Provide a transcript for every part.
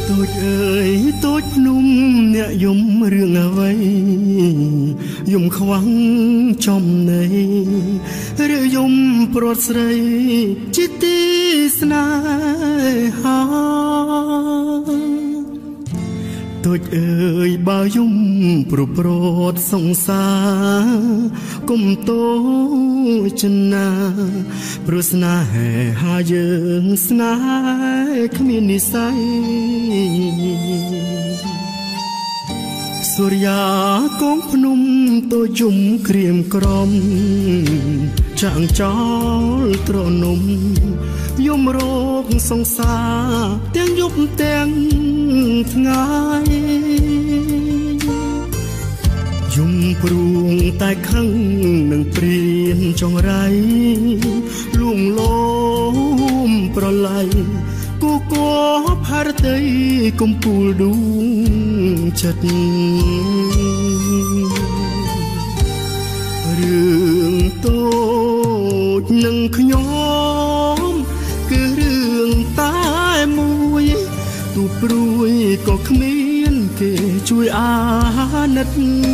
ទូចអើយទូចភ្នំអ្នកយំរឿងអ្វីយំខ្វាំងចំណៃឬយំព្រាត់ស្រីជាទីស្នេហាទូចអើយបើយំប្រព្រត់សង្សារគុំតូចណាព្រោះស្នេហាយើងស្នេហ៍គ្មាននិស្ស័យសូរិយាកងភ្នំតូចយំក្រៀមក្រំចាក់ចោលត្រនំយំរោគសង្សារទាំងយប់ទាំងថ្ងៃយំព្រួងតែខឹងនឹងព្រានចងរៃលួងលោមប្រឡ័យគូកោផារតីកំពូលដួងចិត្តរឿងតូចនឹងខ្ញុំគឺរឿងតែមួយទូព្រួយក៏គ្មានគេជួយអាណិត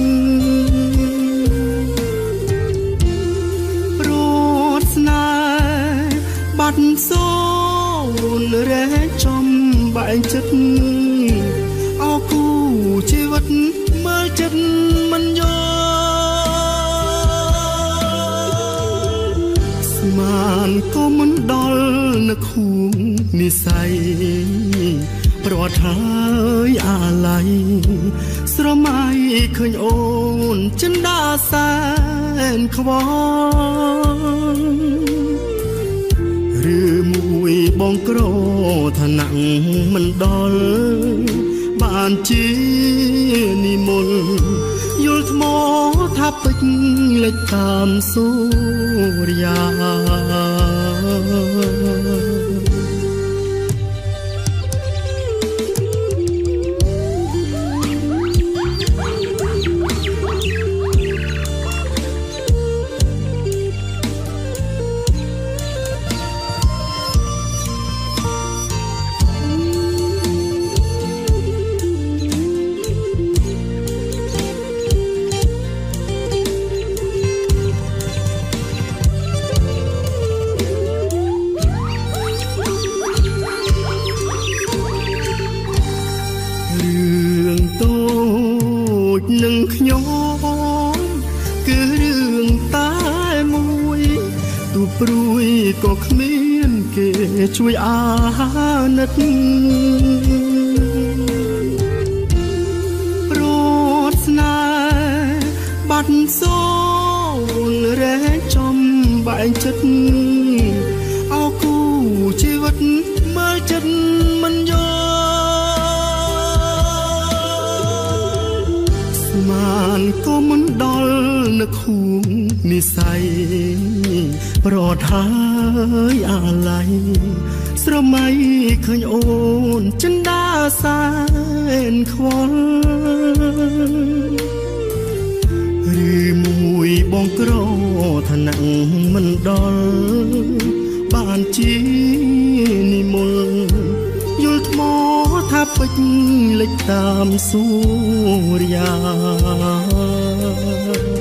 រត់ស្នេហ៍បាត់សូនរែកចំបែកចិត្តអោគូជីវិតមើលចិត្តមិនយកស្មានក៏មិនដល់នឹកហួងនិស្ស័យប្រត់ហើយអាឡ័យស្រមៃឃើញអូនចិនដាសែនខ្វល់ឬមួយបងក្រឋានៈមិនដល់បានជានិមលយល់ថ្មថាពេជ្រលេចតាមសូរិយានឹងខ្ញុំគឺរឿងតែមួយទូព្រួយក៏គ្មានគេជួយអាណិតរត់ស្នេហ៍បាត់សូនរែកចំបែកចិត្តអោគូជីវិតមើលចិត្តមិនយកបានក៏មិនដល់នឹកហួងនិស្ស័យប្រត់ហើយអាឡ័យស្រមៃឃើញអូនចិនដាសែនខ្វល់ឬមួយបងក្រឋានៈមិនដល់បានជានិមលយល់ថ្មថាពេជ្រលេចតាមសូរិយា